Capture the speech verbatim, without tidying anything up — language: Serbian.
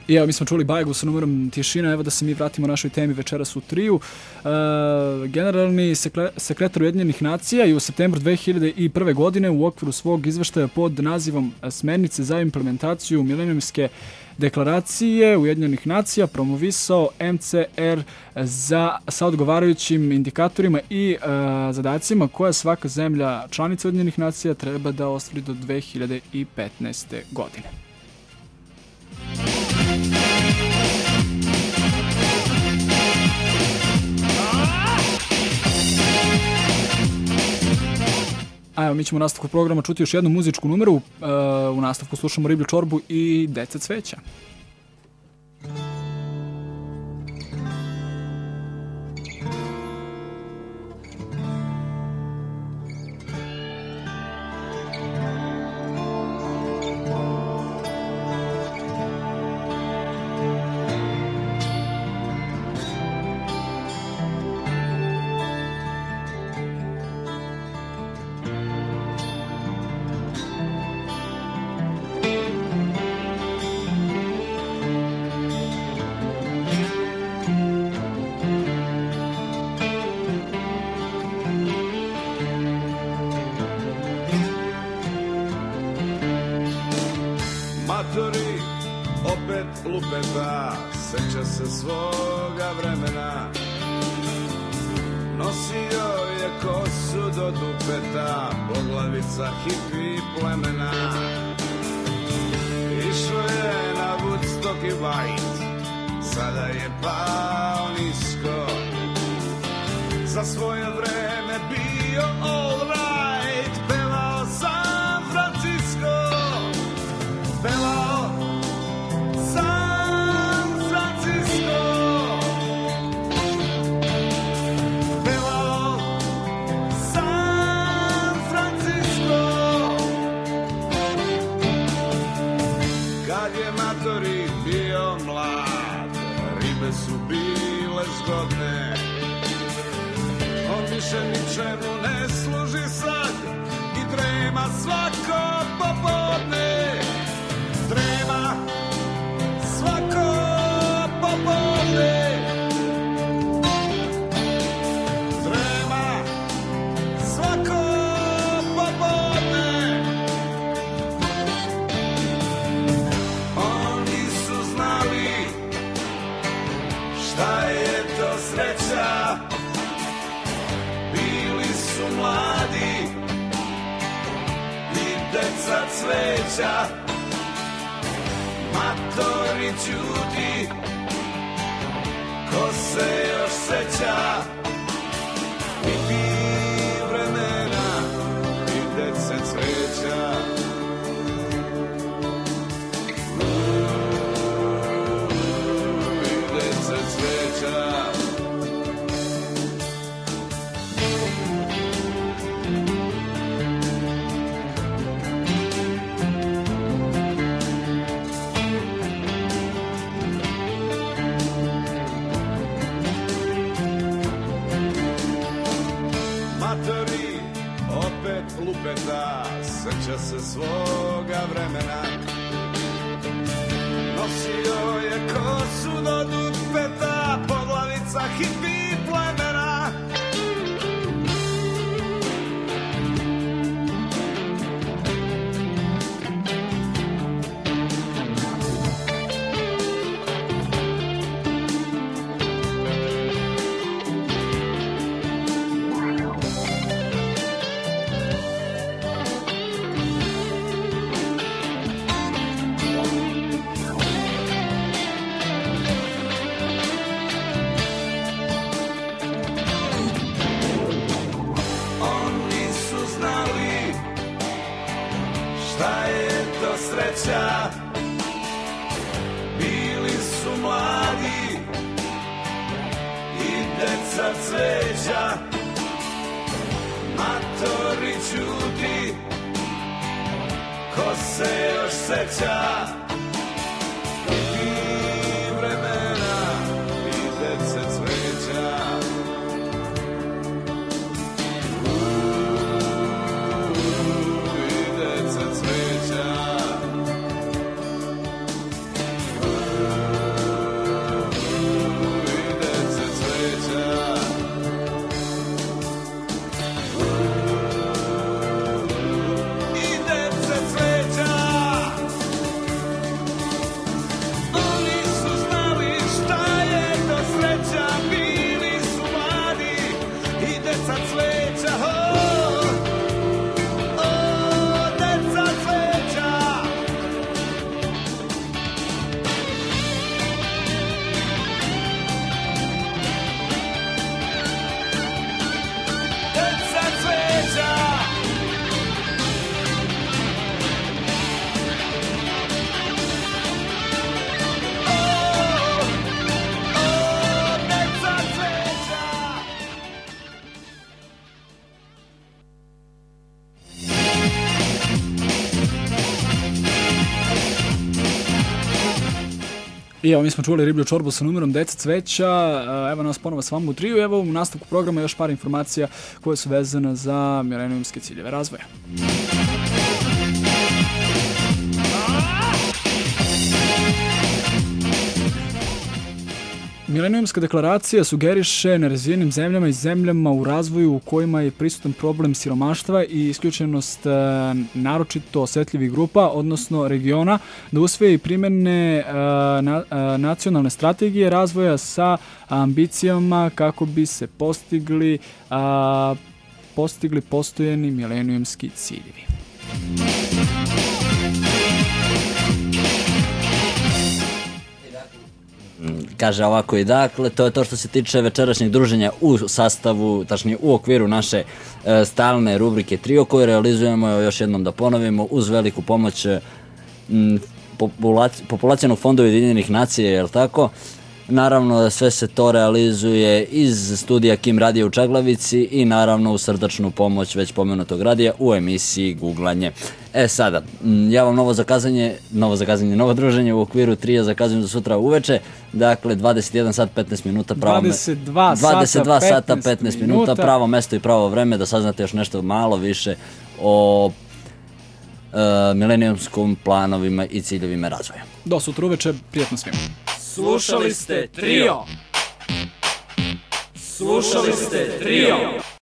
I evo, mi smo čuli Bajegu sa numerom Tišina, evo da se mi vratimo našoj temi večeras u triju. E, generalni sekre, sekretar Ujedinjenih nacija je u septembru dve hiljade prve. godine u okviru svog izveštaja pod nazivom Smernice za implementaciju milenijumske deklaracije Ujedinjenih nacija promovisao M C R za, sa odgovarajućim indikatorima i e, zadacima koja svaka zemlja članica Ujedinjenih nacija treba da ostvari do dve hiljade petnaeste. godine. A evo, mi ćemo u nastavku programa čuti još jednu muzičku numeru. Uh, u nastavku slušamo Riblju čorbu i Deca cveća. Matori, opet lupeta, seća se svoga vremena. Nosio je kosu do dupeta, poglavica hipi plemena. Išao je na Woodstock i White, sada je pao nisko. Za svoje vreme bio all right, pevao San Francisco. Pevao San Francisco. Pevao San Francisco. Kad je Matori bio mlad, ribe su bile zgodne. On više ničemu ne služi sad i trema svako popodne. Trema svako popodne. Trema svako popodne. Oni su znali šta je to sreća. Bili su mladi i deca cveća. Matori ćuti, ko se još seća i tih vremena i dece cveća. I dece cveća. Lupeta, seća se svoga vremena. Nosio je kosu do dupeta, poglavica hipi plemena. Sreća, bili su mladi i deca cveća. Matori ćuti, ko se još seća i tih vremena i dece cveća. I dece cveća. I evo, mi smo čuli Riblju čorbu sa numerom Deca cveća, evo nas ponovo s vama u triju, evo u nastavku programa još par informacija koje su vezane za milenijumske ciljeve razvoja. Milenijumska deklaracija sugeriše nerazvijenim zemljama i zemljama u razvoju u kojima je prisutan problem siromaštva i isključenost e, naročito osjetljivih grupa, odnosno regiona, da usvoje i primene e, na, e, nacionalne strategije razvoja sa ambicijama kako bi se postigli, a, postigli postojeni milenijumski ciljevi. Kaže ovako i dakle, to je to što se tiče večerašnjeg druženja u sastavu, tačnije u okviru naše e, stalne rubrike Trio koju realizujemo, još jednom da ponovimo, uz veliku pomoć m, populac, populacijanog fonda Ujedinjenih nacija, je li tako? Naravno, sve se to realizuje iz studija Kim radija u Čaglavici i naravno u srdačnu pomoć već pomenutog radija u emisiji Guglanje. E sada, ja vam novo zakazanje, novo zakazanje, novo druženje u okviru Trija zakazujem za sutra uveče, dakle dvadeset jedan sat petnaest minuta, pravo dvadeset dva, dvadeset dva sata petnaest petnaest minuta, pravo mesto i pravo vreme da saznate još nešto malo više o e, milenijumskom planovima i ciljevima razvoja. Do sutra uveče, prijetno svima. Slušali ste Trio. Slušali ste Trio.